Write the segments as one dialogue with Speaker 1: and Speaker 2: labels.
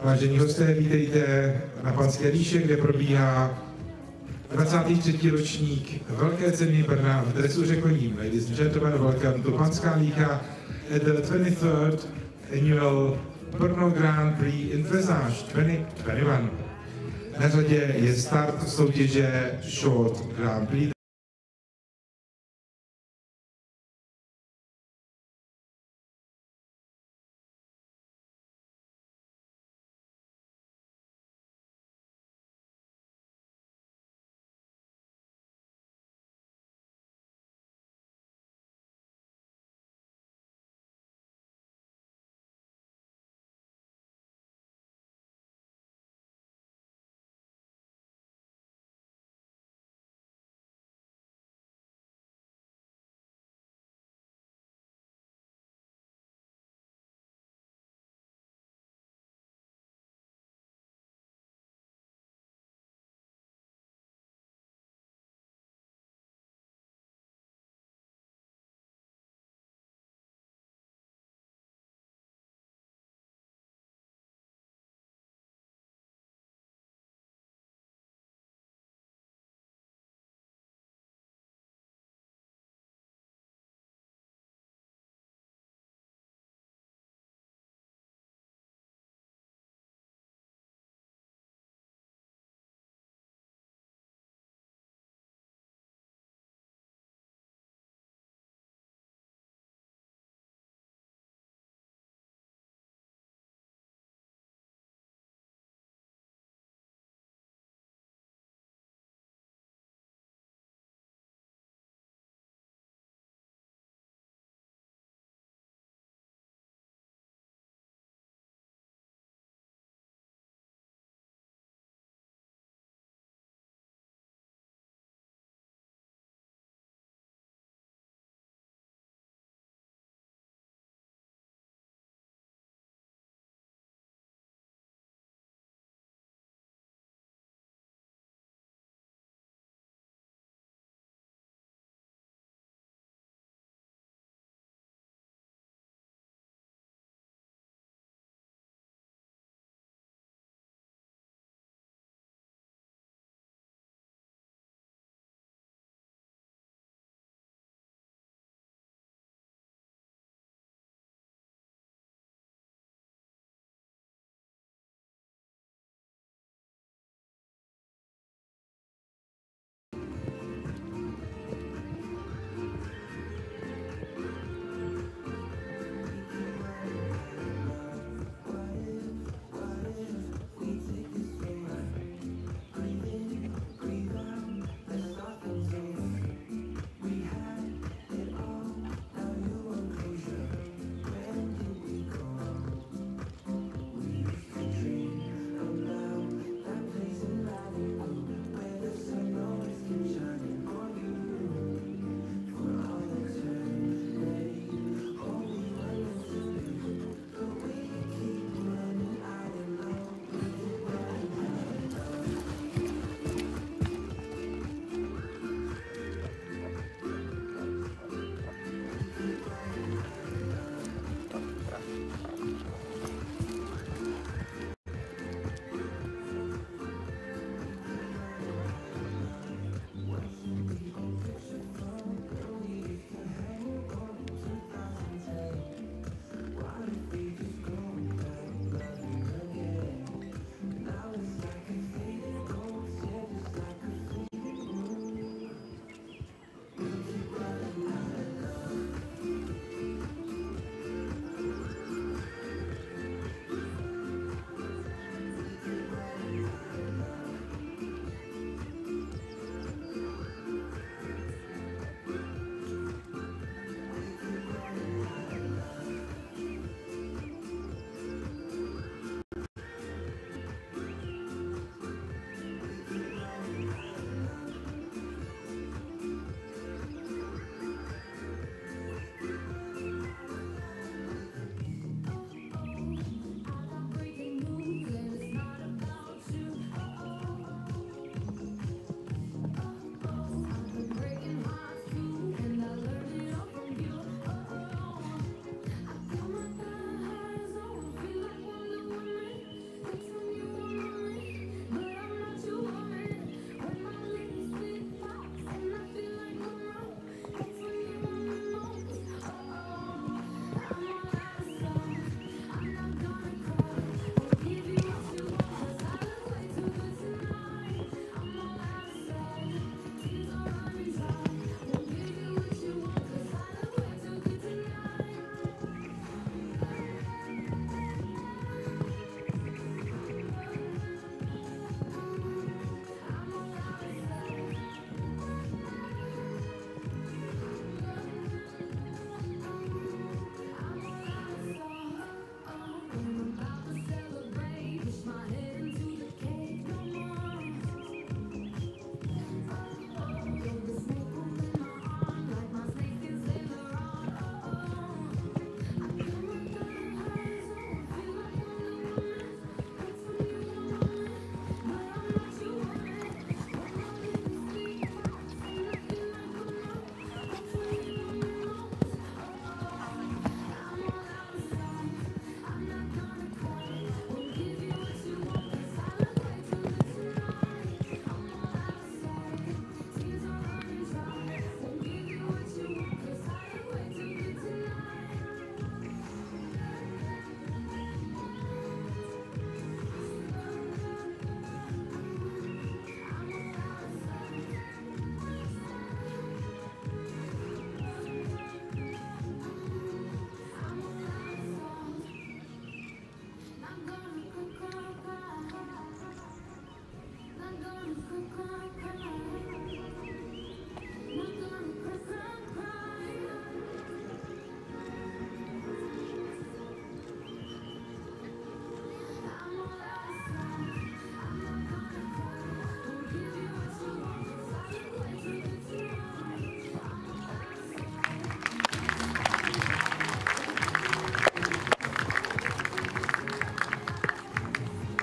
Speaker 1: Vážení hosté, vítejte na Panské Líše, kde probíhá 23. ročník Velké ceny Brna v dresuře koním. Ladies and gentlemen, welcome to Panská Lícha at the 23rd annual Brno Grand Prix in Dressage 2021. Na řadě je start soutěže Short Grand Prix.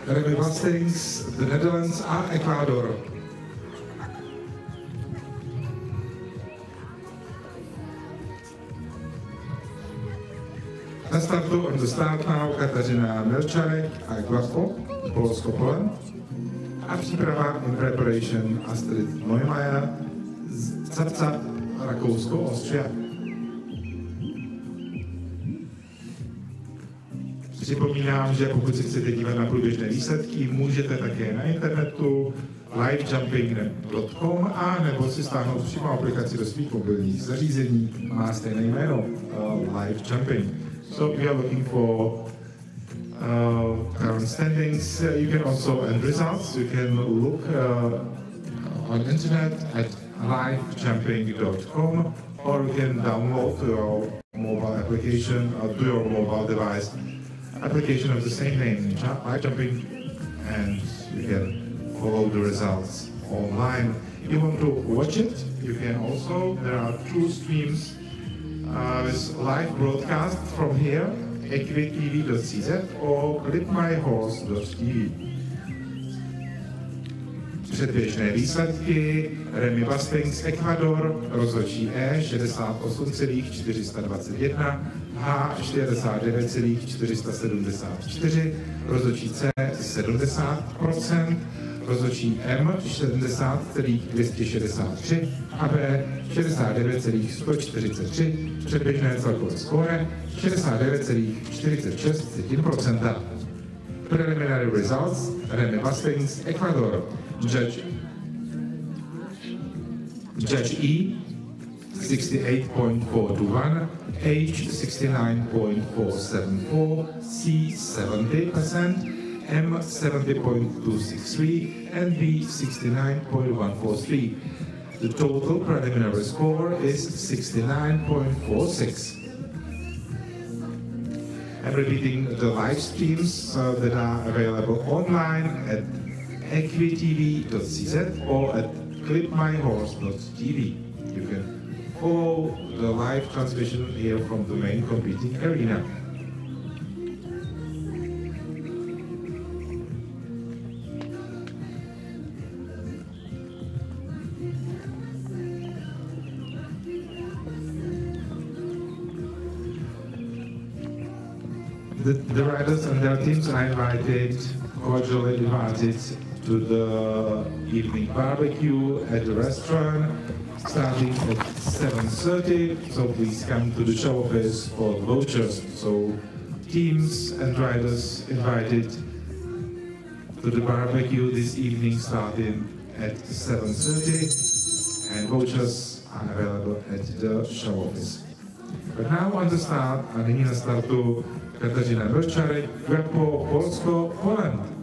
Speaker 1: Remy Bastings, The Netherlands a Ekvádor. Na startu on the start now Kateřina Melčarek a Ekvádor, Polsko-Poland. A příprava in preparation Astrid Neumeier, Zapcat, Rakousko, Austria. Připomínám, že pokud si chcete dívat na průběžné výsledky, můžete také na internetu livejumping.com a nebo si stáhnout přímo aplikaci do svých mobilních zařízení. Má stejné jméno, Live Jumping. So we are looking for current standings. You can also, and results, you can look on internet at livejumping.com or you can download to your mobile application or to your mobile device application of the same name, Live Jumping, and you can follow the results online. If you want to watch it, you can also, there are 2 streams with live broadcast from here, equitv.cz or clipmyhorse.tv. Předběžné výsledky: Remy Bastings Ekvador, rozhodčí E 68,421, H 49,474, rozhodčí C 70%, rozhodčí M 70,263 a B 69,143, předběžné celkové skóre 69,46%. Preliminary results: Remy Bastings Ekvador. Judge E 68.421, H 69.474, C 70%, M 70.263, and B 69.143. The total preliminary score is 69.46. I'm repeating the live streams that are available online at equitv.cz or at clipmyhorse.tv. You can follow the live transmission here from the main competing arena. The riders and their teams are cordially invited to the evening barbecue at the restaurant starting at 7:30. So please come to the show office for the vouchers. So teams and riders invited to the barbecue this evening starting at 7:30 and vouchers are available at the show office. But now on the start, a nyní na startu Kateřina Melčarek, Grapo, Polsko, Poland.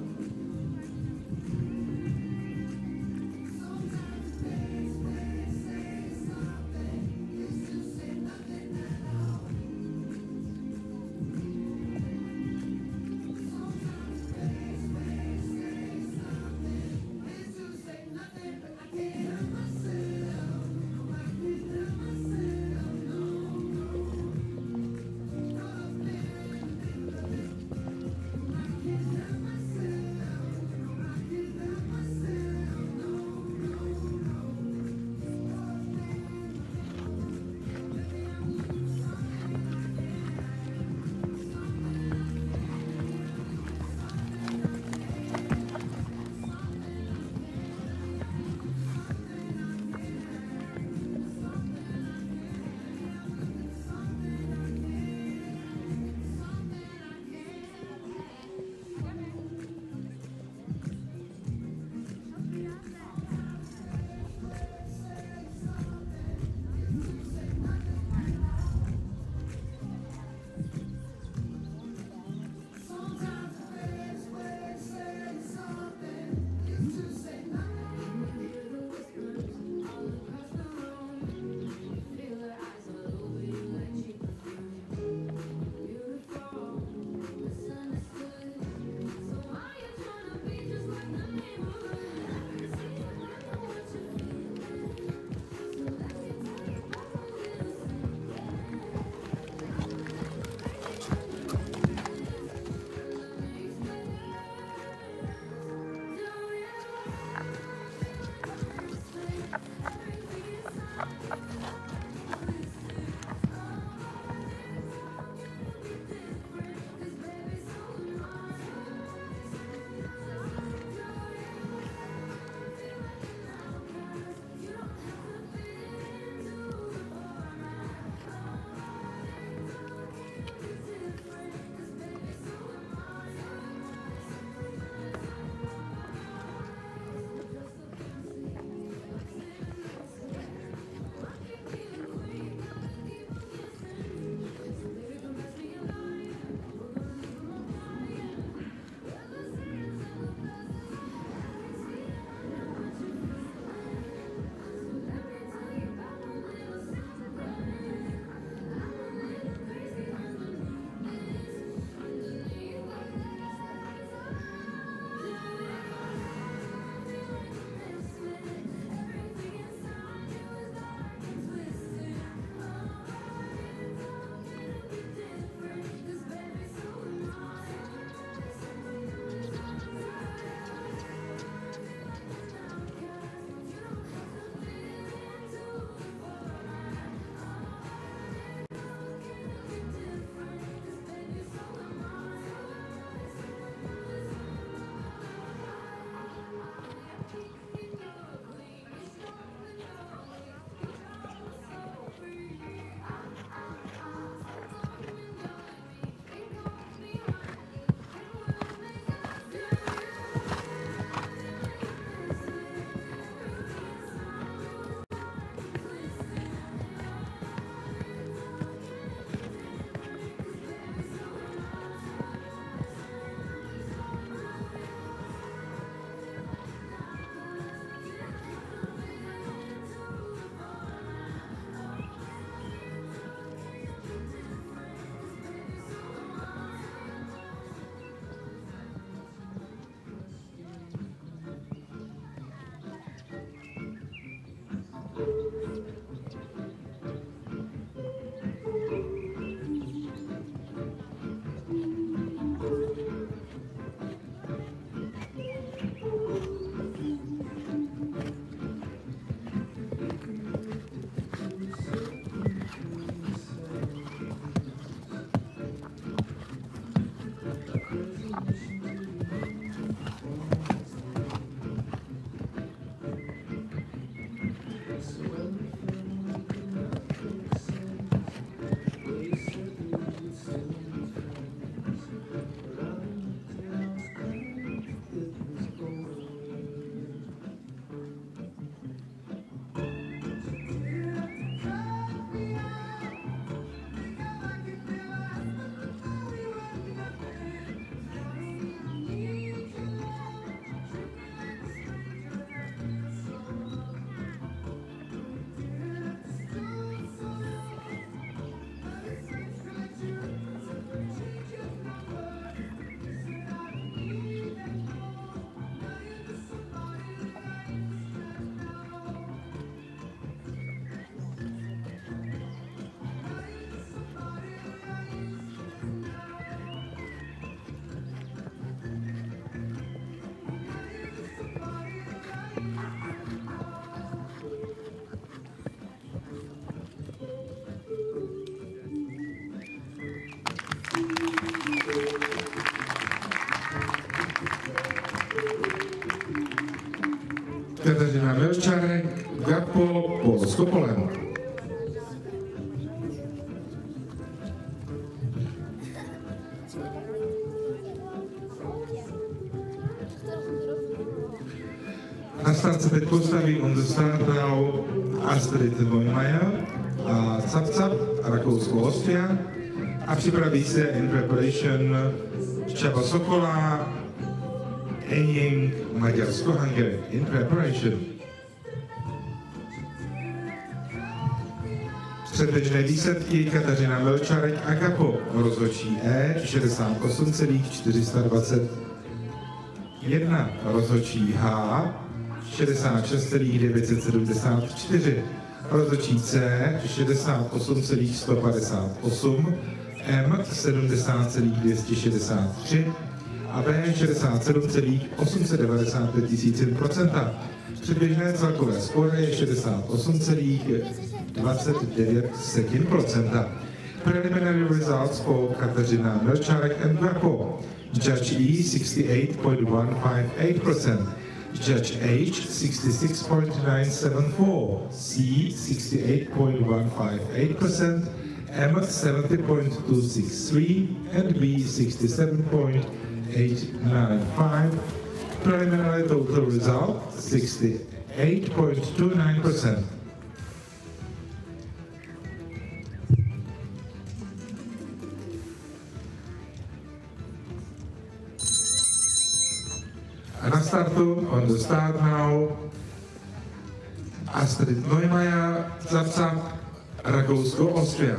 Speaker 1: Polsko polem. Na start se teď postaví on the start now Astrid Neumeier a Cap Cap, Rakousko-Austria, a připraví se in preparation Csaba Sokola, Enying, Maďarsko-Hungary, in preparation. Předběžné výsledky Kateřina Melčarek a Kapo, rozhodčí E 68,421, rozhodčí H 66,974, rozhodčí C 68,158, M 70,263 a B 67,895%. Předběžné celkové skóre je 68,29%. Preliminary results for Kateřina Melčarek and Kapo. Judge E 68.158%. Judge H 66.974, C 68.158%, M 70.263 and B 67.895. Preliminary total result 68.29%. Na startu, on the start now, Astrid Neumeier, Cap Cap, Rakousko-Austria.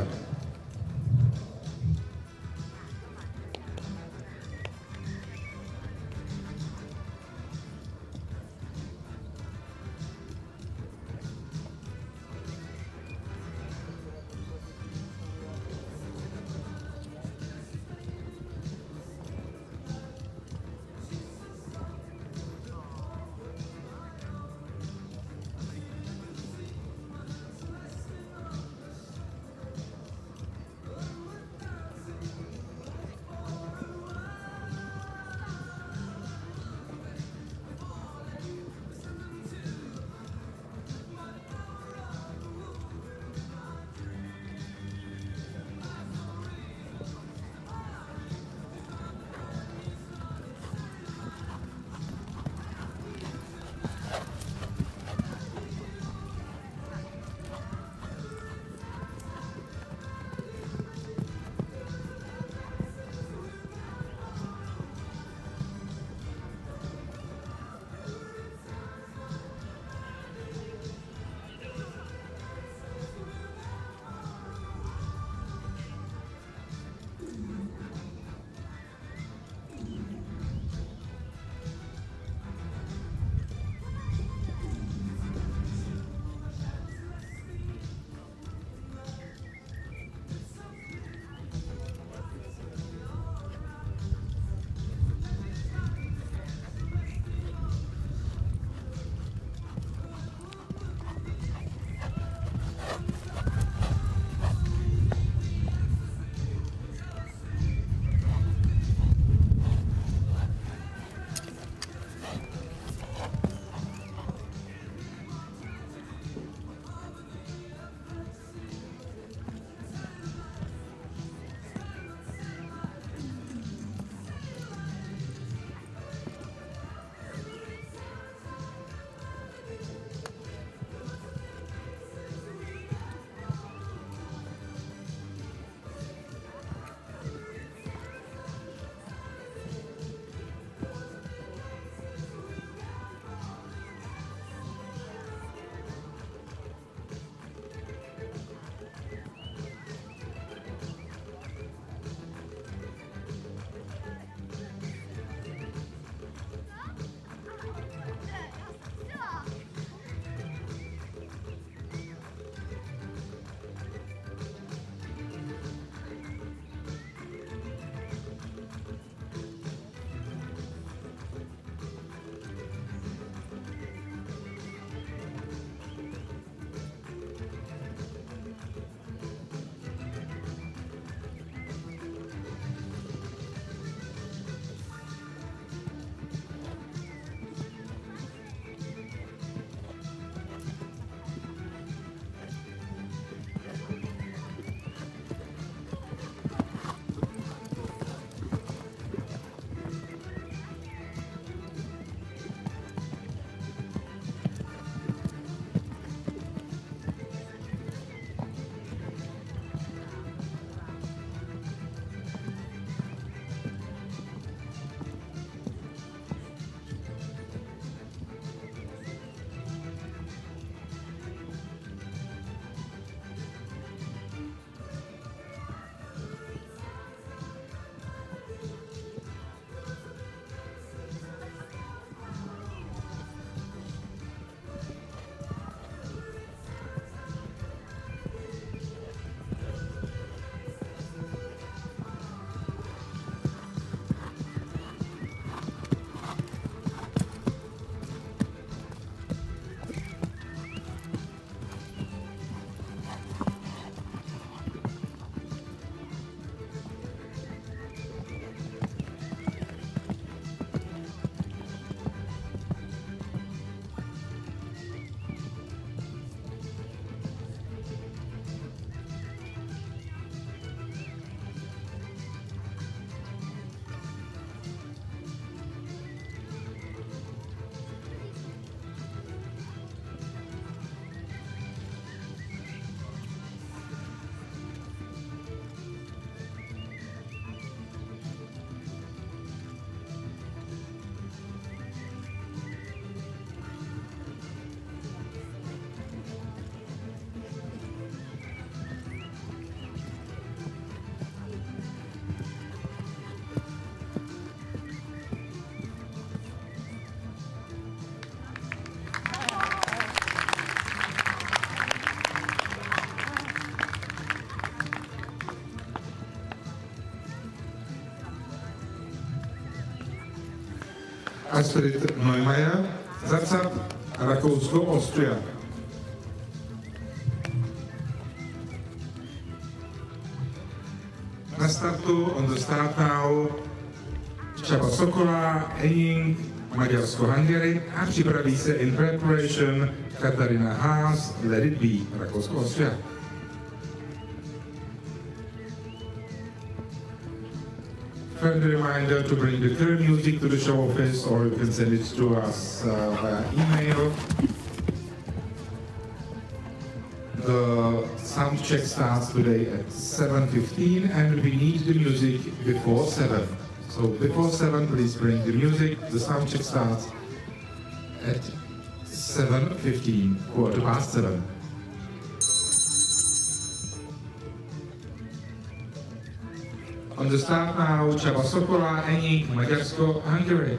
Speaker 1: Astrid Neumayer, Zarsat, Rakousko, Austria. Na startu, on the start now, Csaba Sokora, Enying, Maďarsko-Hungary a připraví se in preparation Katarina Haas, Let It Be, Rakousko-Austria. Friendly reminder to bring the current music to the show office, or you can send it to us via email. The sound check starts today at 7:15 and we need the music before 7. So before 7, please bring the music. The sound check starts at 7:15, 7:15. On the start now, Csaba Sokora, Enying, Maďarsko-Hungary.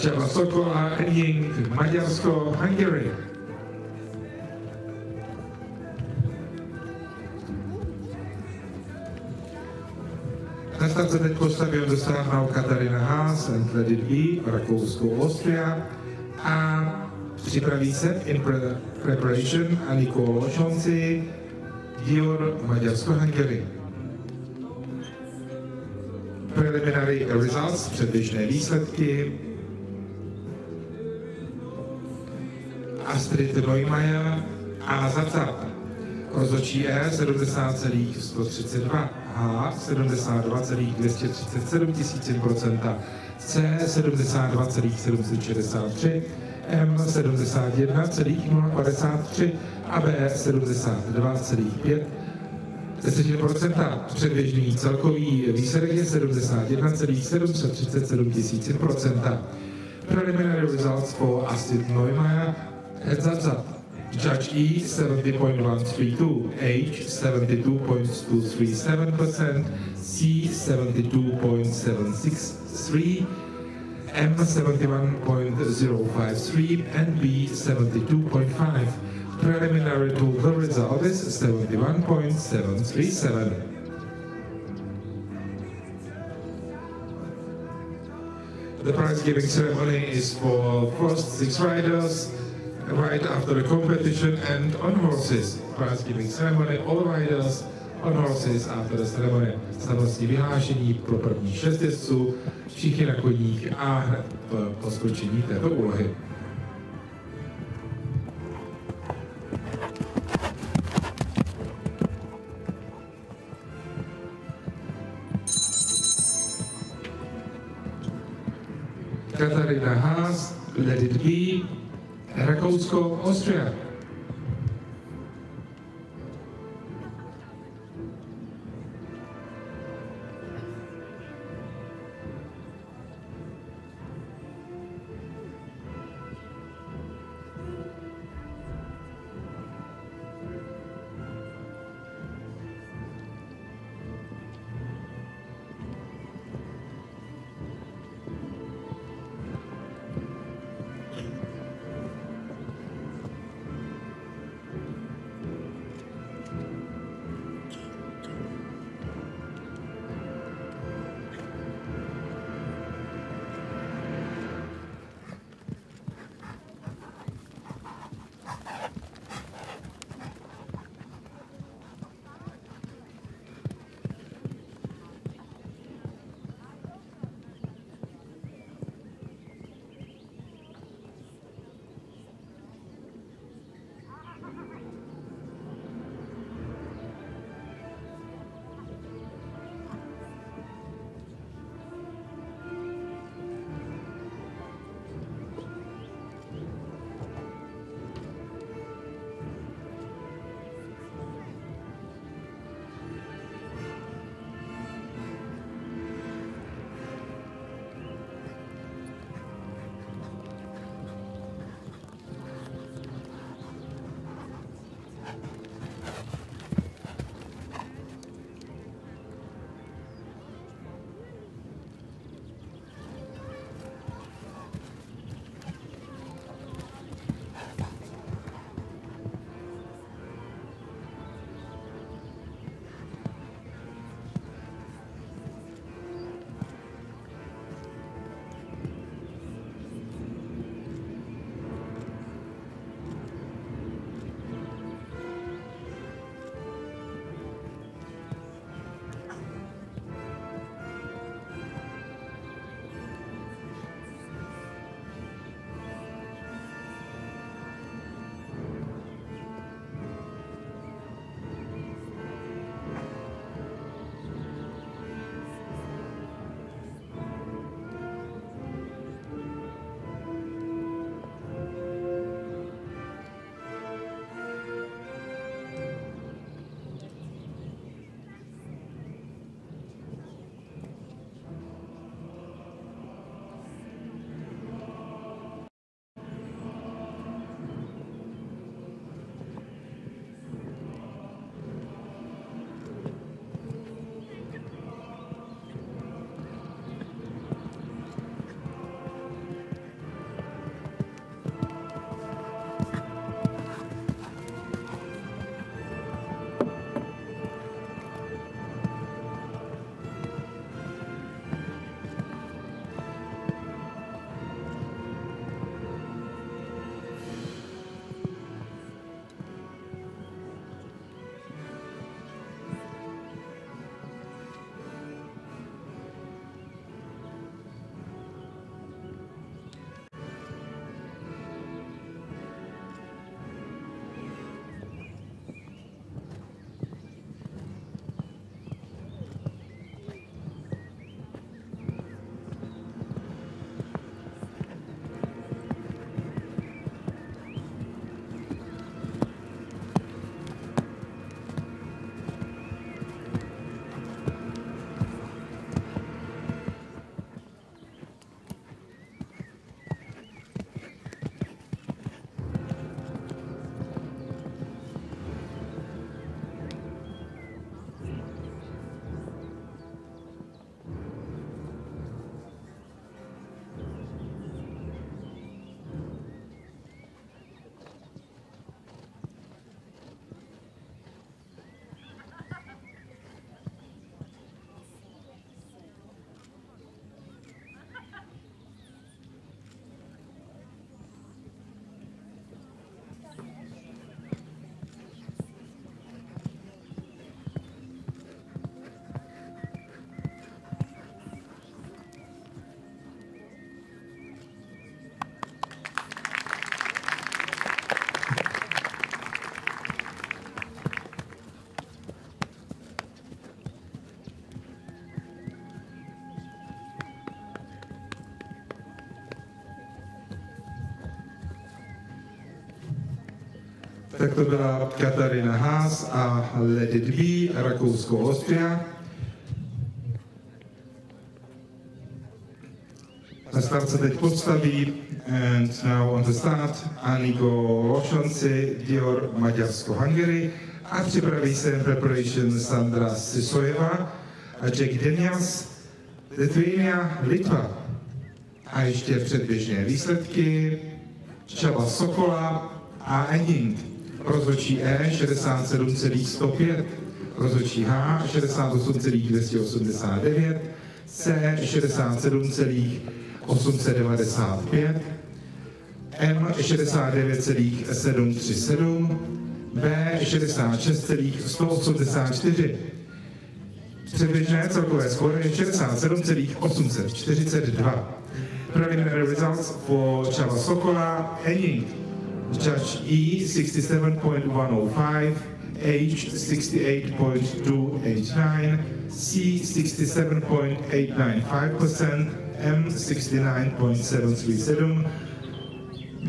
Speaker 1: Csaba Szokola Enying, Maďarsko, Hungary. Na start teď postaví dostávnou Katarina Haas and Let It Be, Rakousko, Austria. A připraví se in preparation Aniko Lošonci, Dior, Maďarsko, Hungary. Preliminary results, předběžné výsledky. Astrid Neumeier a Zacat. Rozhodčí E 70,132, H 72,237 %, C 72,763, M 71,053 a B 72,5 %. Předběžný celkový výsledek je 71,737 %. Preliminary results for Astrid Neumeier and Zacat. Judge E 70.132, H 72.237%, C 72.763, M 71.053 and B 72.5. Preliminary total result is 71.737. The prize giving ceremony is for first 6 riders right after the competition and on horses. Prize giving ceremony, all riders on horses after the ceremony. Slavnostní vyhlášení pro první 6 jezdců, všichni na koních a hned po skončení této úlohy. Katarina Haas, Let It Be, Rakousko, Austria. tak to byla Katarina Haas a Let It Be, Rakousko-Austria. Na start se teď postaví, and now on the start, Aniko Lošonci, Dior, Maďarsko-Hungary, a připraví se preparation Sandra Sisojeva a Jack Daniels, Lithuania, Litva. A ještě předběžné výsledky, Čaba Sokola a Ening. Rozhodčí E 67,105, rozhodčí H 68,289, C 67,895, M 69,737, B 66,184. Předběžné celkové skóre je 67,842. Preliminary results for Čaba Sokola, Ening. Judge E 67.105, H 68.289, C 67.895%, M 69.737, B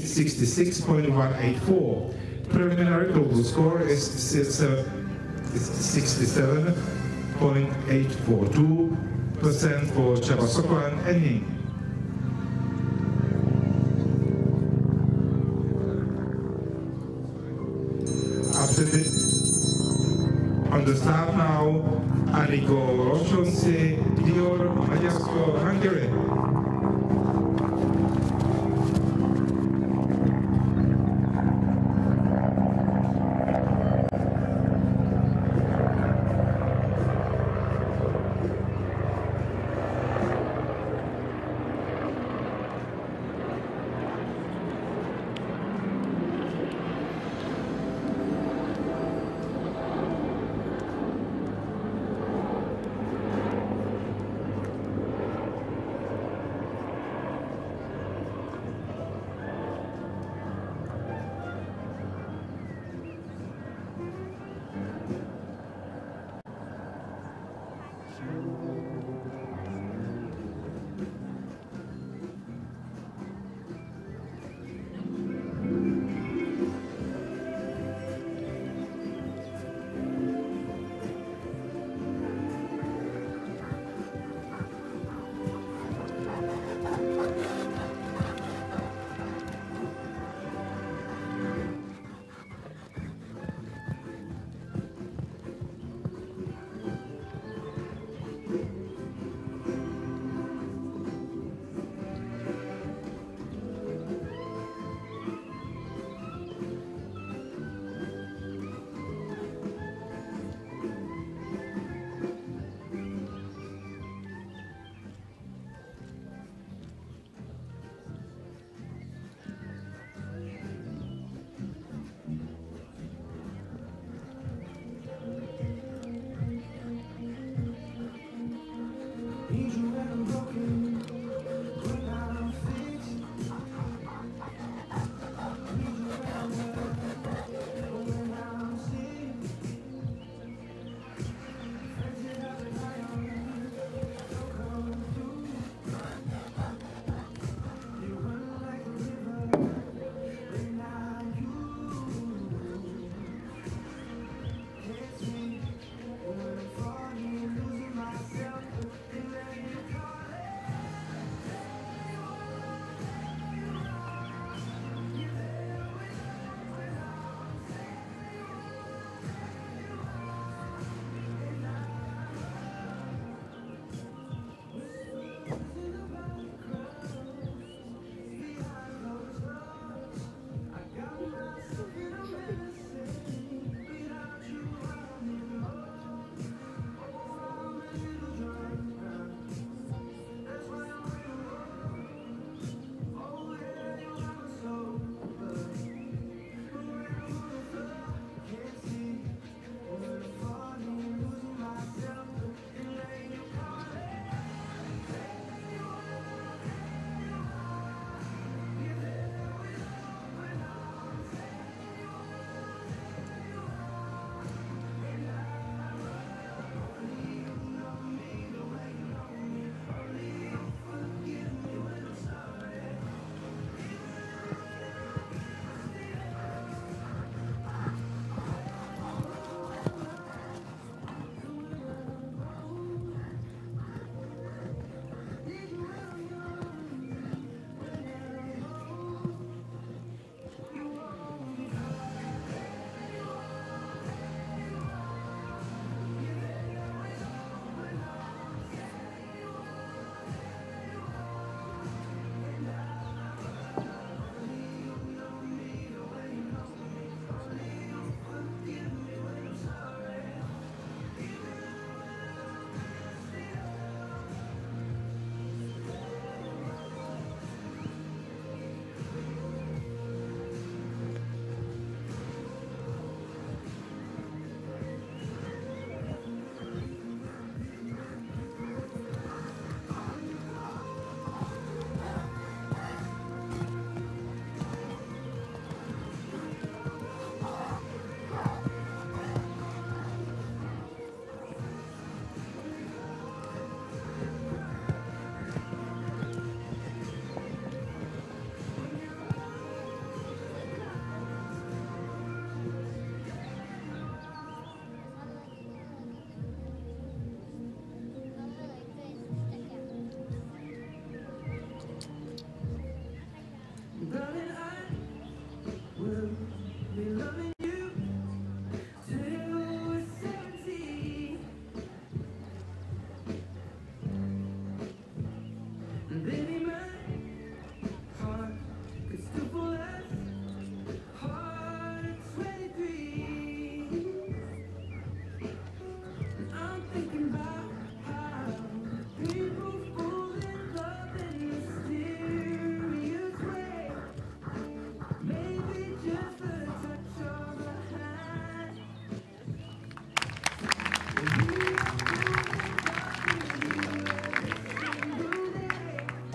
Speaker 1: 66.184. Preliminary global score is 67.842% for Čaba Sokola and Ening. On the start now, Aniko Lošonci, Dior, Maďarsko-Hungary.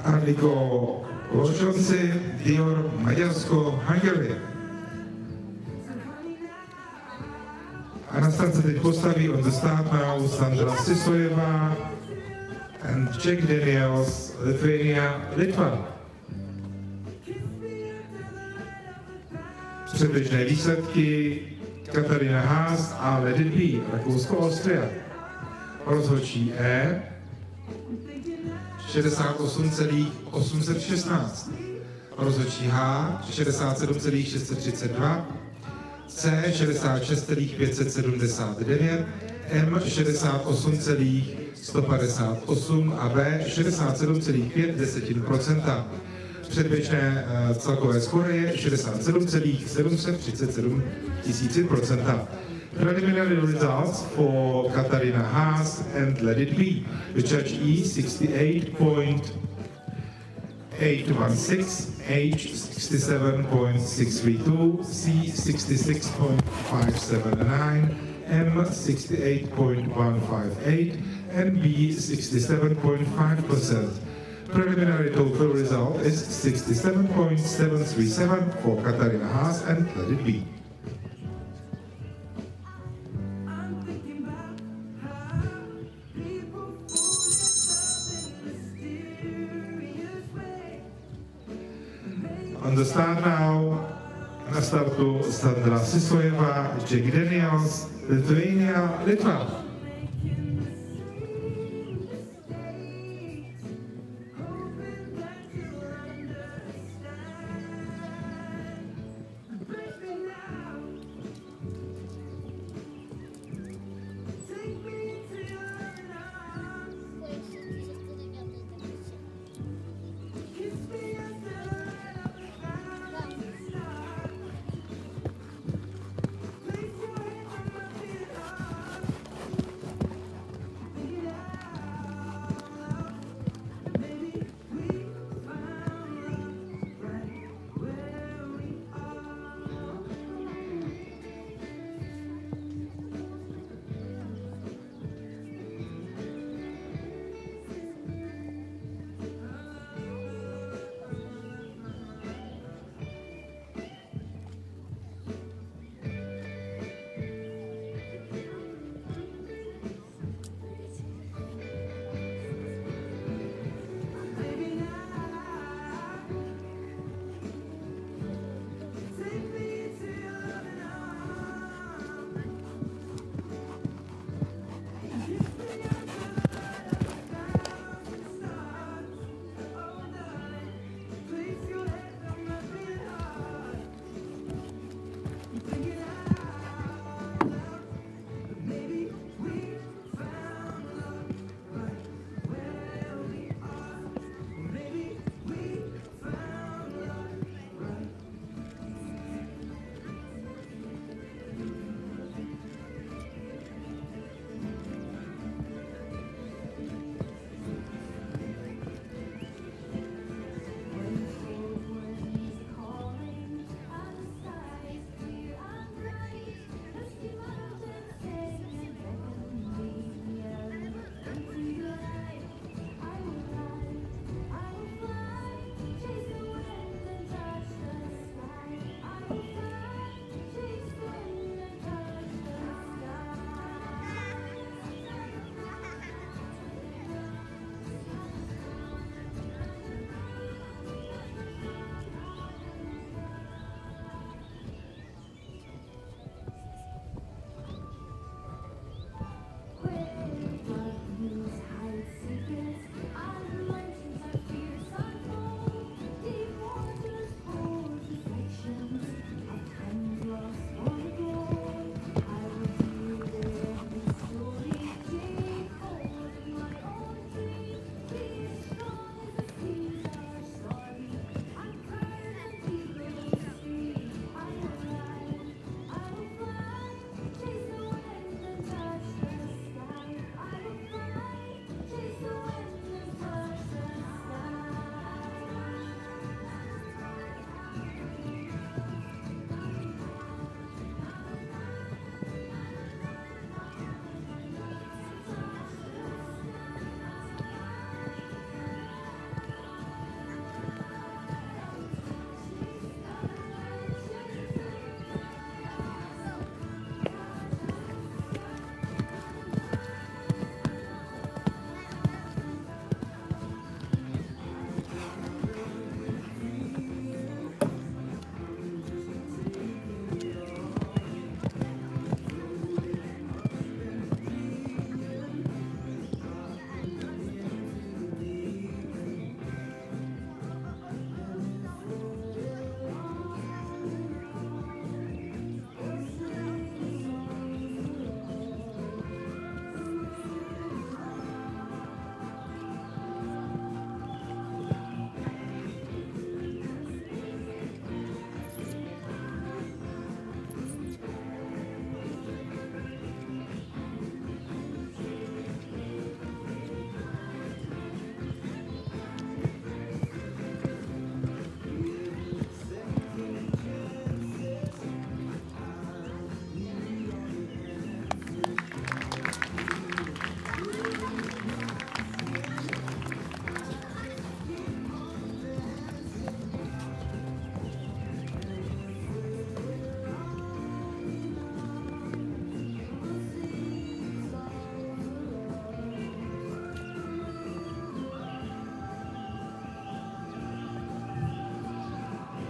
Speaker 1: Arliko Ložonci, Dior Maďarsko, Hungary. A na stance teď postaví On the Start Now Sandra Sisojeva and Jack Daniels, Lithuania, Litva. Předběžné výsledky Katarina Haas a Let It Be, Rakousko, Austria. Rozhodčí E 68,816. Rozhodčí H 67,632. C 66,579. M 68,158 a B 67,5%. Předběžné celkové skóre je 67,737 %. Preliminary results for Katarina Haas and Let It Be. The judge E 68.816, H 67.632, C 66.579, M 68.158, and B 67.5%. Preliminary total result is 67.737 for Katarina Haas and Let It Be. On the start now, na startu Sandra Sisojeva, Jack Daniels, Lithuania, Litva.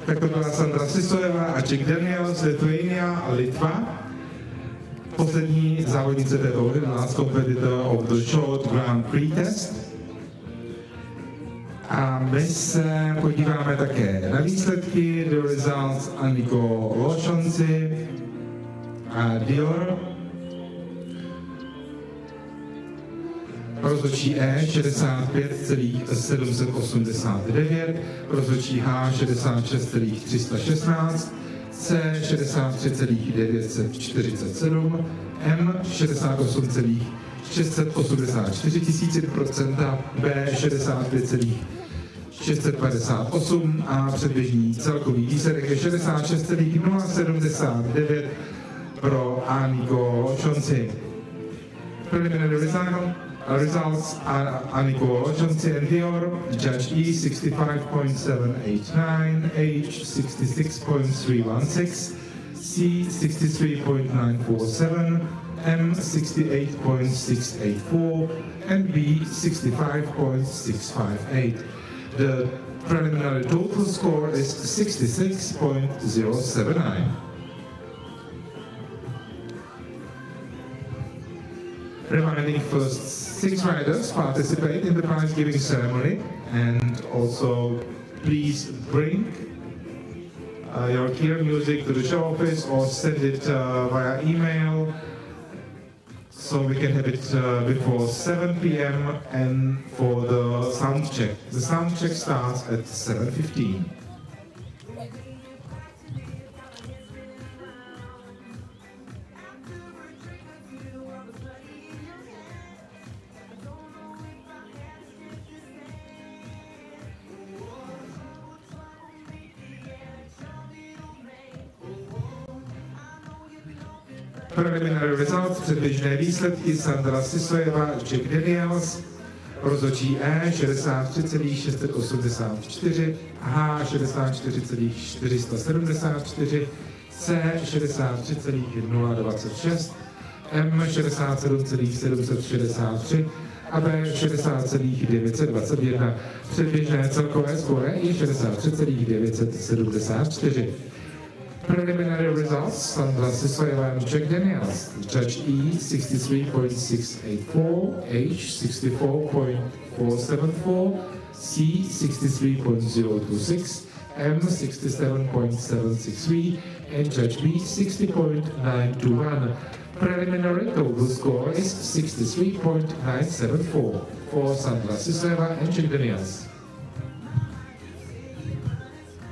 Speaker 1: tak to byla Sandra Sisojeva a Jack Daniels, Lithuania a Litva. Poslední závodnice této hry, last competitor of the short Grand Prix test. A my se podíváme také na výsledky, the results Anniko Lošonci a Dior. Rozhodčí E 65,789, rozhodčí H 66,316, C 63,947, M 68,684 tisícin%, B 65,658 a předběžný celkový výsledek je 66,079 pro Anniko Lošonci. Preliminary results are Anniko Lošonci and Dior, Judge E 65.789, H 66.316, C 63.947, M 68.684, and B 65.658. The preliminary total score is 66.079. Reminding first 6 riders participate in the prize giving ceremony, and also please bring your clear music to the show office or send it via email so we can have it before 7 p.m. and for the sound check. The sound check starts at 7:15. Preliminary results, předběžné výsledky, Sandra Sisojeva, Jack Daniels, rozhodčí E 63,684, H 64,474, C 63,026, M 67,763 a B 60,921. Předběžné celkové skóre je 63,974. Preliminary results, Sandra Sisojeva and Jack Daniels, Judge E 63.684, H 64.474, C 63.026, M 67.763, and Judge B 60.921. Preliminary total score is 63.974 for Sandra Sisojeva and Jack Daniels.